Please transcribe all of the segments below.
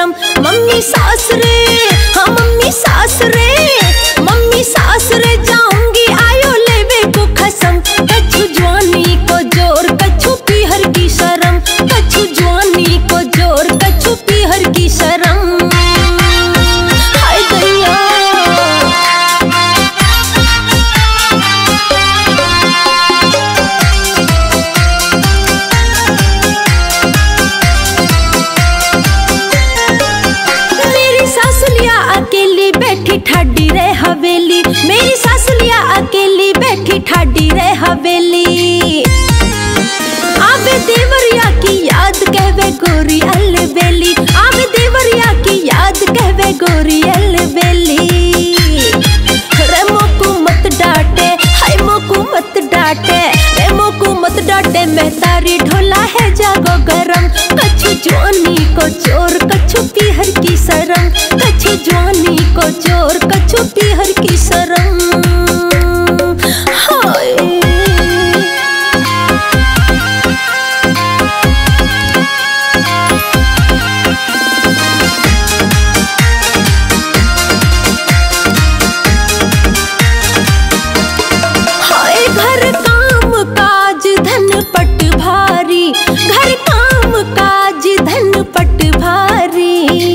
शर्म। मम्मी सास रे, हाँ मम्मी सास रे, मम्मी सास रे जाऊंगी आयो लेवे को कसम। कछु जवानी को जोर कछु पीहर की शर्म, कछु जवानी को जोर कछु पीहर की शर्म। हाय दैया अकेली बैठी ठाडी रे हवेली, मेरी सासलिया अकेली बैठी ठाडी रे हवेली। आवे देवरिया की याद कहवे गोरी अलबेली, आवे देवरिया की याद कहवे गोरी अलबेली। रे मोकू मत डांटे, हाय मोकू मत डांटे, रे मोकू मत डांटे, मैं तारी ढोला है जागो गरम। कछु जवानी को चोर कछु पीहर की शर्म, कछु जवानी को चोर कछु पीहर की शर्म। हाय हाय घर काम काज धन पट भारी, घर काम काज धन पट भारी।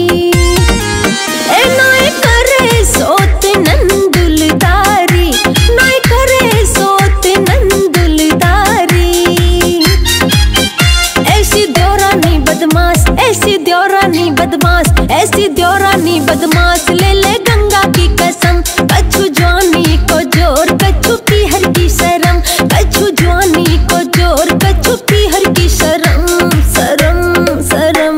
ए नाय करे सोत नंदुलदारी, नाय करे सोत नंदुलदारी। ऐसी द्योरानी बदमाश, ऐसी द्योरानी बदमाश, ऐसी द्योरानी बदमाश, ले ले गंगा की कसम। कछु जवानी को जोर कछु पीहर की शर्म, कछु जवानी को जोर कछु पीहर की शर्म। शर्म शर्म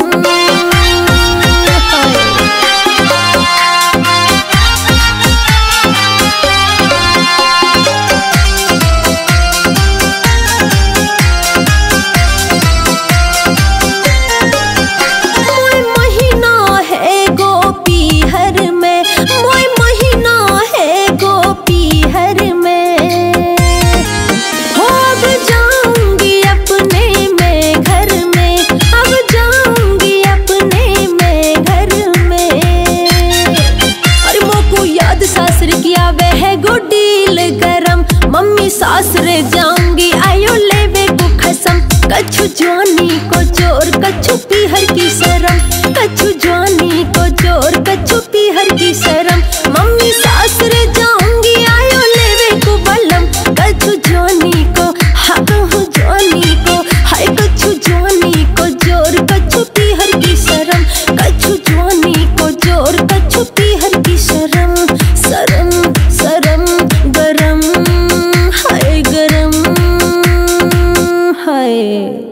सास रे जाऊंगी आयो लेवे को कसम। कछु जवानी को जोर कछु पीहर की शर्म, कछु जवानी को जोर कछु पीहर की शर्म। मम्मी सास रे जाऊंगी आयो लेवे को बलम। कछु जवानी को हाँ कहूँ जवानी को, हाय कछु जवानी को जोर कछु पीहर की शर्म, कछु जवानी को जोर कछु पीहर की शर्म। शर्म शर्म गरम, हाय गरम हाय।